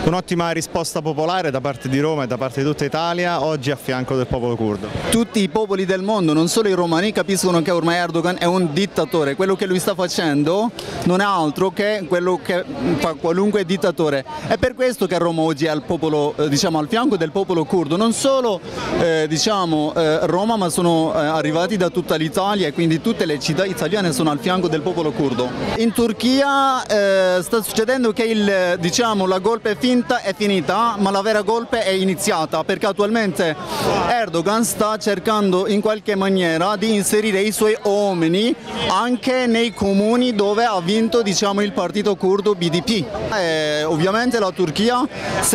Un'ottima risposta popolare da parte di Roma e da parte di tutta Italia, oggi a fianco del popolo curdo. Tutti i popoli del mondo, non solo i romani, capiscono che ormai Erdogan è un dittatore. Quello che lui sta facendo non è altro che quello che fa qualunque dittatore. È per questo che Roma oggi è al popolo, al fianco del popolo curdo. Non solo Roma, ma sono arrivati da tutta l'Italia, e quindi tutte le città italiane sono al fianco del popolo curdo. In Turchia sta succedendo che la golpe finta è finita, ma la vera golpe è iniziata, perché attualmente Erdogan sta cercando in qualche maniera di inserire i suoi uomini anche nei comuni dove ha vinto il partito curdo BDP. Ovviamente la Turchia,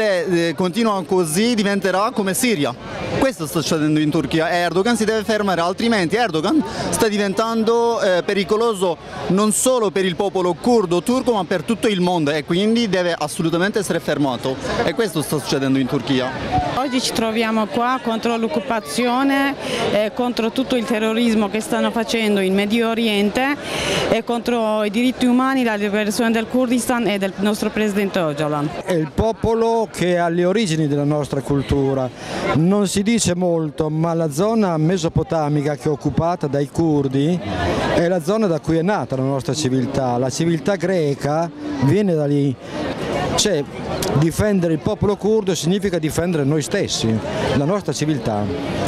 se continua così, diventerà come Siria. Questo sta succedendo in Turchia e Erdogan si deve fermare, altrimenti Erdogan sta diventando pericoloso non solo per il popolo curdo turco, ma per tutto il mondo, e quindi deve assolutamente essere fermato, e questo sta succedendo in Turchia. Oggi ci troviamo qua contro l'occupazione, contro tutto il terrorismo che stanno facendo in Medio Oriente e contro i diritti umani, la liberazione del Kurdistan e del nostro presidente Öcalan. È il popolo che è alle origini della nostra cultura. Non si dice molto, ma la zona mesopotamica che è occupata dai curdi è la zona da cui è nata la nostra civiltà. La civiltà greca viene da lì. Cioè, difendere il popolo curdo significa difendere noi stessi, la nostra civiltà.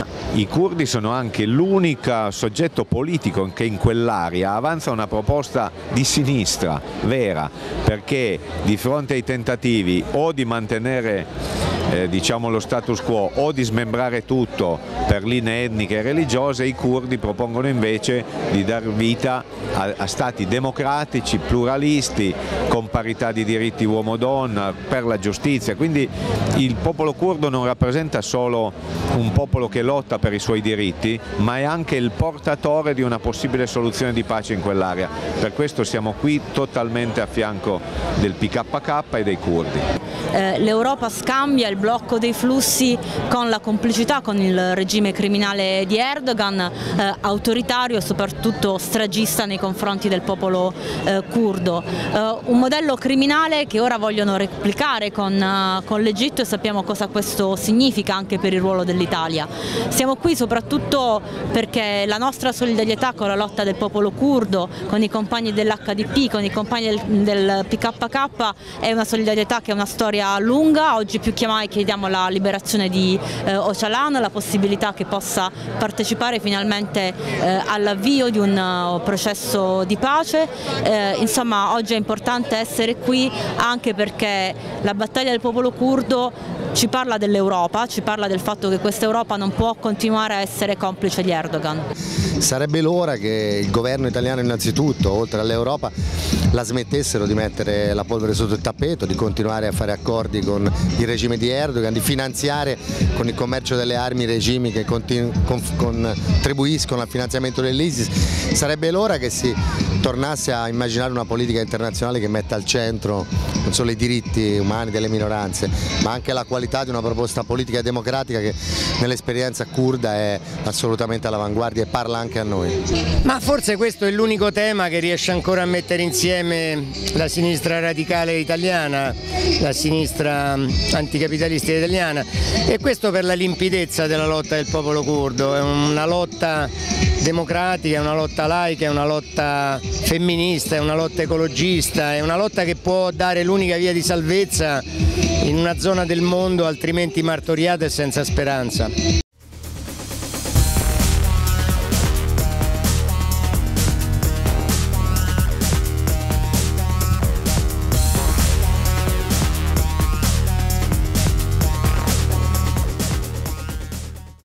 I curdi sono anche l'unico soggetto politico che in quell'area avanza una proposta di sinistra vera, perché di fronte ai tentativi o di mantenere lo status quo o di smembrare tutto per linee etniche e religiose, i curdi propongono invece di dar vita a stati democratici, pluralisti, con parità di diritti uomo-donna, per la giustizia. Quindi il popolo curdo non rappresenta solo un popolo che lotta per i suoi diritti, ma è anche il portatore di una possibile soluzione di pace in quell'area. Per questo siamo qui totalmente a fianco del PKK e dei curdi. L'Europa scambia il blocco dei flussi con la complicità con il regime criminale di Erdogan, autoritario e soprattutto stragista nei confronti del popolo curdo. Un modello criminale che ora vogliono replicare con l'Egitto, e sappiamo cosa questo significa anche per il ruolo dell'Italia. Siamo qui soprattutto perché la nostra solidarietà con la lotta del popolo curdo, con i compagni dell'HDP, con i compagni del PKK, è una solidarietà che è una storia lunga. Oggi più che mai chiediamo la liberazione di Öcalan, la possibilità che possa partecipare finalmente all'avvio di un processo di pace. Insomma, oggi è importante essere qui anche perché la battaglia del popolo curdo ci parla dell'Europa, ci parla del fatto che questa Europa non può continuare a essere complice di Erdogan. Sarebbe l'ora che il governo italiano innanzitutto, oltre all'Europa, la smettessero di mettere la polvere sotto il tappeto, di continuare a fare accordi con il regime di Erdogan, di finanziare con il commercio delle armi regimi che contribuiscono al finanziamento dell'ISIS. Sarebbe l'ora che si tornasse a immaginare una politica internazionale che metta al centro non solo i diritti umani delle minoranze, ma anche la qualità di una proposta politica e democratica che nell'esperienza curda è assolutamente all'avanguardia e parla anche a noi. Ma forse questo è l'unico tema che riesce ancora a mettere insieme la sinistra radicale italiana, la sinistra anticapitalistica italiana, e questo per la limpidezza della lotta del popolo curdo. È una lotta democratica, è una lotta laica, è una lotta femminista, è una lotta ecologista, è una lotta che può dare l'unica via di salvezza in una zona del mondo altrimenti martoriata e senza speranza.